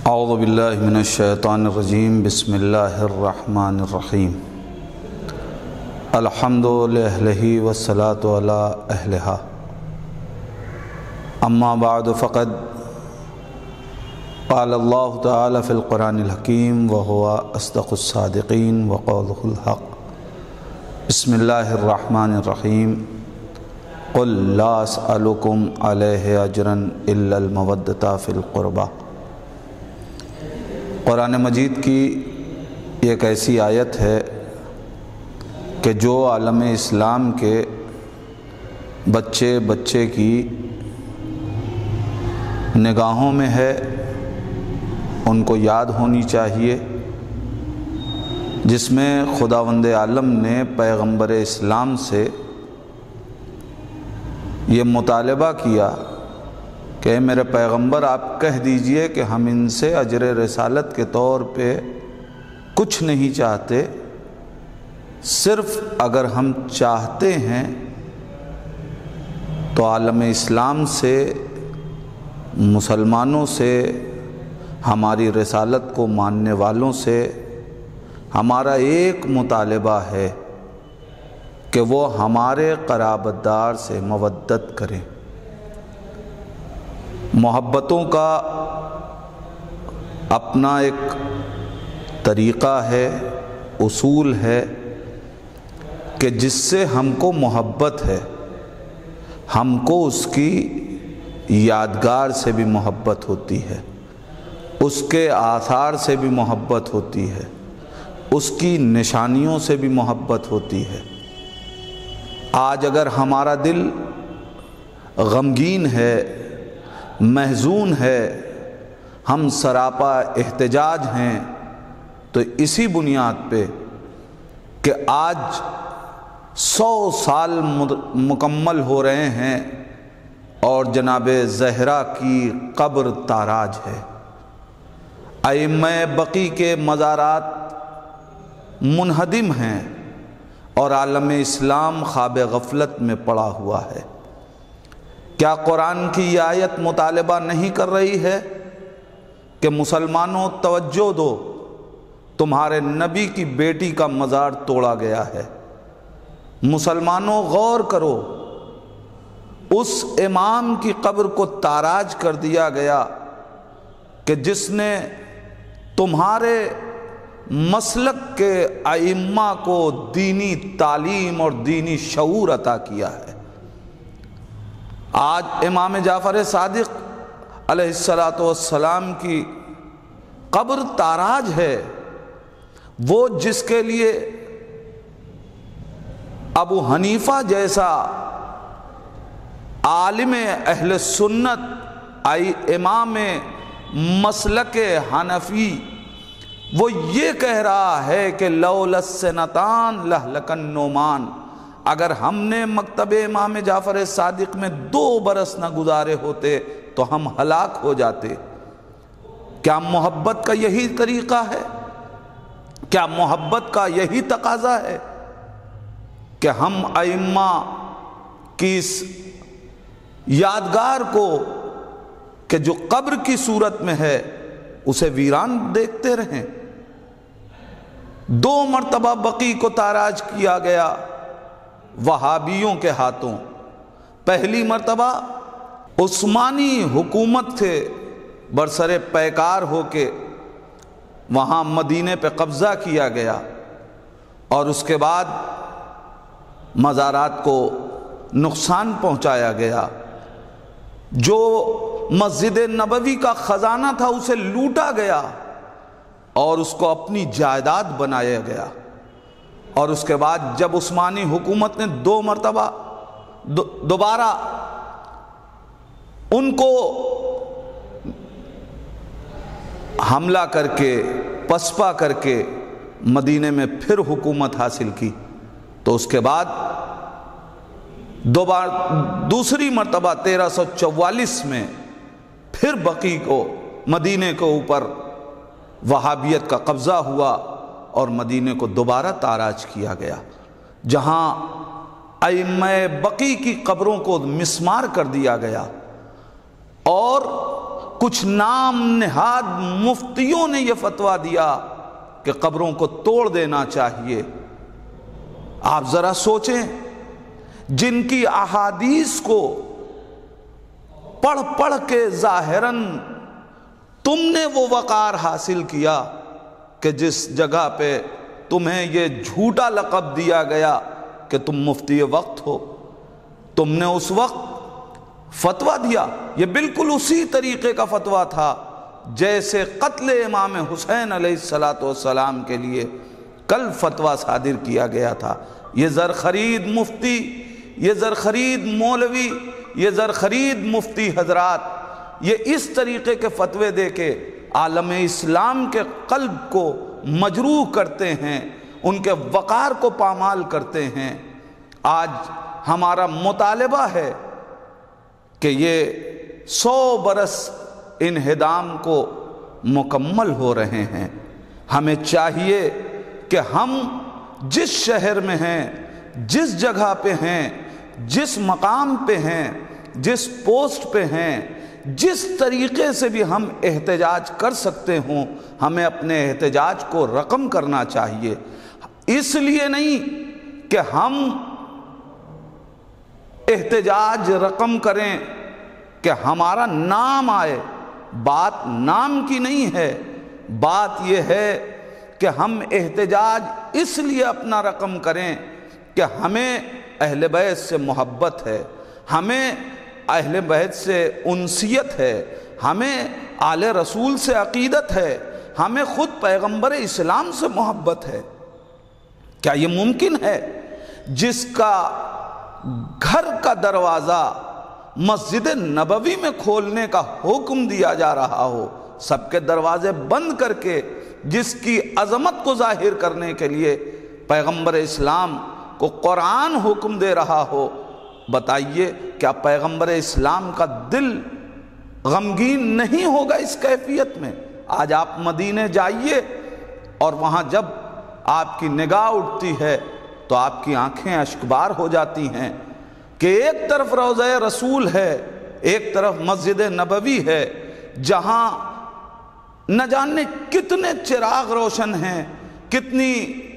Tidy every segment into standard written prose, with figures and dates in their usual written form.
اعوذ باللہ من الشیطان الرجیم بسم اللہ الرحمن الرحیم الحمد للہ والصلاة علی اہلہا اما بعد فقد قال اللہ تعالی فی القرآن الحکیم وہو اصدق الصادقین وقولہ الحق بسم اللہ الرحمن الرحیم قل لا اسألکم علیہ اجرا الا المودۃ فی القربى۔ قرآن مجید کی ایک ایسی آیت ہے کہ جو عالم اسلام کے بچے کی نگاہوں میں ہے، ان کو یاد ہونی چاہیے، جس میں خداوند عالم نے پیغمبر اسلام سے یہ مطالبہ کیا کہ میرے پیغمبر آپ کہہ دیجئے کہ ہم ان سے اجر رسالت کے طور پہ کچھ نہیں چاہتے، صرف اگر ہم چاہتے ہیں تو عالم اسلام سے، مسلمانوں سے، ہماری رسالت کو ماننے والوں سے ہمارا ایک مطالبہ ہے کہ وہ ہمارے قرابت دار سے مودت کریں۔ محبتوں کا اپنا ایک طریقہ ہے، اصول ہے کہ جس سے ہم کو محبت ہے، ہم کو اس کی یادگار سے بھی محبت ہوتی ہے، اس کے آثار سے بھی محبت ہوتی ہے، اس کی نشانیوں سے بھی محبت ہوتی ہے۔ آج اگر ہمارا دل غمگین ہے، محزون ہے، ہم سراپا احتجاج ہیں، تو اسی بنیاد پہ کہ آج 100 سال مکمل ہو رہے ہیں اور جناب زہرا کی قبر تاراج ہے، ائمہ بقی کے مزارات منہدم ہیں اور عالم اسلام خواب غفلت میں پڑا ہوا ہے۔ کیا قرآن کی یہ آیت مطالبہ نہیں کر رہی ہے کہ مسلمانوں توجہ دو، تمہارے نبی کی بیٹی کا مزار توڑا گیا ہے، مسلمانوں غور کرو، اس امام کی قبر کو تاراج کر دیا گیا کہ جس نے تمہارے مسلک کے ائمہ کو دینی تعلیم اور دینی شعور عطا کیا ہے۔ آج امام جعفر صادق علیہ السلام کی قبر تاراج ہے، وہ جس کے لیے ابو حنیفہ جیسا عالم اہل سنت، امام مسلک حنفی، وہ یہ کہہ رہا ہے کہ لولا السنتان لہلک النعمان، اگر ہم نے مکتب امام جعفر صادق میں 2 برس نہ گزارے ہوتے تو ہم ہلاک ہو جاتے۔ کیا محبت کا یہی طریقہ ہے؟ کیا محبت کا یہی تقاضا ہے کہ ہم ائمہ کی اس یادگار کو کہ جو قبر کی صورت میں ہے اسے ویران دیکھتے رہیں؟ 2 مرتبہ بقی کو تاراج کیا گیا وہابیوں کے ہاتھوں۔ پہلی مرتبہ عثمانی حکومت سے برسر پیکار ہو کے وہاں مدینے پہ قبضہ کیا گیا، اور اس کے بعد مزارات کو نقصان پہنچایا گیا، جو مسجد نبوی کا خزانہ تھا اسے لوٹا گیا اور اس کو اپنی جائیداد بنایا گیا، اور اس کے بعد جب عثمانی حکومت نے 2 مرتبہ دوبارہ ان کو حملہ کر کے پسپا کر کے مدینے میں پھر حکومت حاصل کی، تو اس کے بعد دوسری مرتبہ 1344 میں پھر بقی کو، مدینے کے اوپر وہابیت کا قبضہ ہوا اور مدینے کو دوبارہ تاراج کیا گیا، جہاں ائمہ بقی کی قبروں کو مسمار کر دیا گیا اور کچھ نام نہاد مفتیوں نے یہ فتویٰ دیا کہ قبروں کو توڑ دینا چاہیے۔ آپ ذرا سوچیں، جن کی احادیث کو پڑھ پڑھ کے ظاہراً تم نے وہ وقار حاصل کیا کہ جس جگہ پہ تمہیں یہ جھوٹا لقب دیا گیا کہ تم مفتی وقت ہو، تم نے اس وقت فتویٰ دیا، یہ بالکل اسی طریقے کا فتویٰ تھا جیسے قتل امام حسین علیہ السلام کے لیے کل فتویٰ صادر کیا گیا تھا۔ یہ زرخرید مفتی، یہ زرخرید مولوی، یہ زرخرید مفتی حضرات یہ اس طریقے کے فتوے دے کے عالم اسلام کے قلب کو مجروح کرتے ہیں، ان کے وقار کو پامال کرتے ہیں۔ آج ہمارا مطالبہ ہے کہ یہ 100 برس انہدام کو مکمل ہو رہے ہیں۔ ہمیں چاہیے کہ ہم جس شہر میں ہیں، جس جگہ پہ ہیں، جس مقام پہ ہیں، جس پوسٹ پہ ہیں، جس طریقے سے بھی ہم احتجاج کر سکتے ہوں، ہمیں اپنے احتجاج کو رقم کرنا چاہیے۔ اس لیے نہیں کہ ہم احتجاج رقم کریں کہ ہمارا نام آئے، بات نام کی نہیں ہے، بات یہ ہے کہ ہم احتجاج اس لیے اپنا رقم کریں کہ ہمیں اہل بیت سے محبت ہے، ہمیں اہل بیت سے انسیت ہے، ہمیں آل رسول سے عقیدت ہے، ہمیں خود پیغمبر اسلام سے محبت ہے۔ کیا یہ ممکن ہے جس کا گھر کا دروازہ مسجد نبوی میں کھولنے کا حکم دیا جا رہا ہو، سب کے دروازے بند کر کے جس کی عظمت کو ظاہر کرنے کے لیے پیغمبر اسلام کو قرآن حکم دے رہا ہو؟ بتائیے کیا پیغمبر اسلام کا دل غمگین نہیں ہوگا اس کیفیت میں؟ آج آپ مدینے جائیے اور وہاں جب آپ کی نگاہ اٹھتی ہے تو آپ کی آنکھیں اشکبار ہو جاتی ہیں کہ ایک طرف روضہ رسول ہے، ایک طرف مسجد نبوی ہے، جہاں نہ جانے کتنے چراغ روشن ہیں، کتنی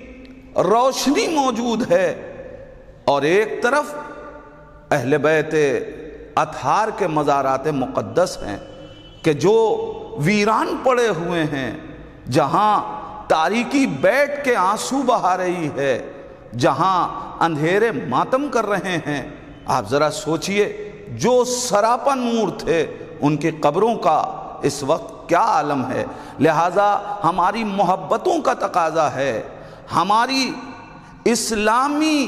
روشنی موجود ہے، اور ایک طرف اہل بیت اطہار کے مزارات مقدس ہیں کہ جو ویران پڑے ہوئے ہیں، جہاں تاریکی بیٹھ کے آنسو بہا رہی ہے، جہاں اندھیرے ماتم کر رہے ہیں۔ آپ ذرا سوچئے، جو سراپا نور تھے ان کی قبروں کا اس وقت کیا عالم ہے۔ لہٰذا ہماری محبتوں کا تقاضا ہے، ہماری اسلامی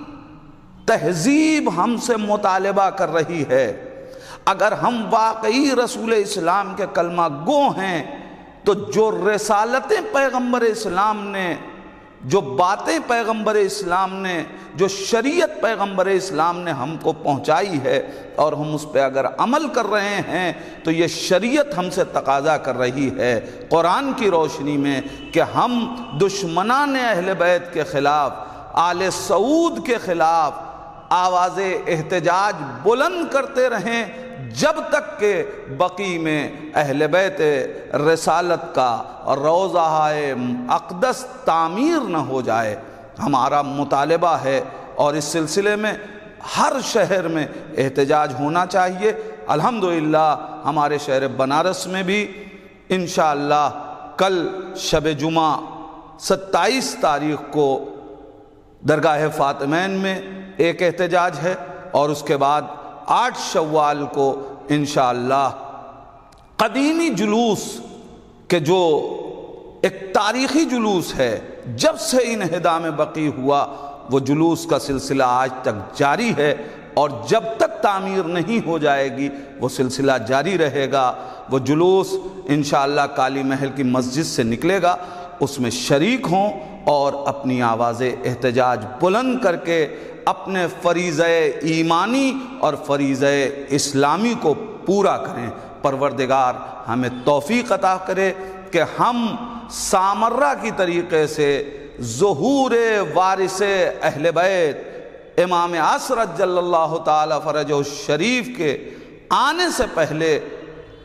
تہذیب ہم سے مطالبہ کر رہی ہے، اگر ہم واقعی رسول اسلام کے کلمہ گو ہیں تو جو رسالتیں پیغمبر اسلام نے، جو باتیں پیغمبر اسلام نے، جو شریعت پیغمبر اسلام نے ہم کو پہنچائی ہے اور ہم اس پہ اگر عمل کر رہے ہیں تو یہ شریعت ہم سے تقاضا کر رہی ہے قرآن کی روشنی میں کہ ہم دشمنان اہل بیت کے خلاف، آل سعود کے خلاف آواز احتجاج بلند کرتے رہیں جب تک کہ بقی میں اہل بیت رسالت کا روضہ اقدس تعمیر نہ ہو جائے۔ ہمارا مطالبہ ہے اور اس سلسلے میں ہر شہر میں احتجاج ہونا چاہیے۔ الحمدللہ ہمارے شہر بنارس میں بھی انشاءاللہ کل شب جمعہ 27 تاریخ کو درگاہ فاطمین میں ایک احتجاج ہے، اور اس کے بعد 8 شوال کو انشاءاللہ قدیمی جلوس کہ جو ایک تاریخی جلوس ہے، جب سے انہدام بقی ہوا وہ جلوس کا سلسلہ آج تک جاری ہے، اور جب تک تعمیر نہیں ہو جائے گی وہ سلسلہ جاری رہے گا۔ وہ جلوس انشاءاللہ کالی محل کی مسجد سے نکلے گا، اس میں شریک ہوں اور اپنی آواز احتجاج بلند کر کے اپنے فریضہ ایمانی اور فریضہ اسلامی کو پورا کریں۔ پروردگار ہمیں توفیق عطا کرے کہ ہم سامرہ کی طریقے سے ظہور وارث اہل بیت امام عصر جل اللہ تعالی فرجہ الشریف کے آنے سے پہلے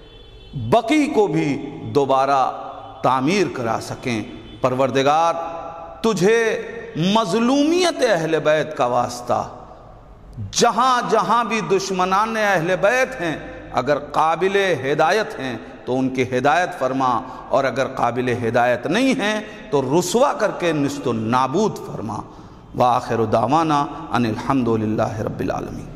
بقی کو بھی دوبارہ تعمیر کرا سکیں۔ پروردگار تجھے مظلومیت اہل بیت کا واسطہ، جہاں جہاں بھی دشمنان اہل بیت ہیں، اگر قابل ہدایت ہیں تو ان کی ہدایت فرما، اور اگر قابل ہدایت نہیں ہیں تو رسوا کر کے نیست و نابود فرما۔ وآخر دعوانا ان الحمد للہ رب العالمین۔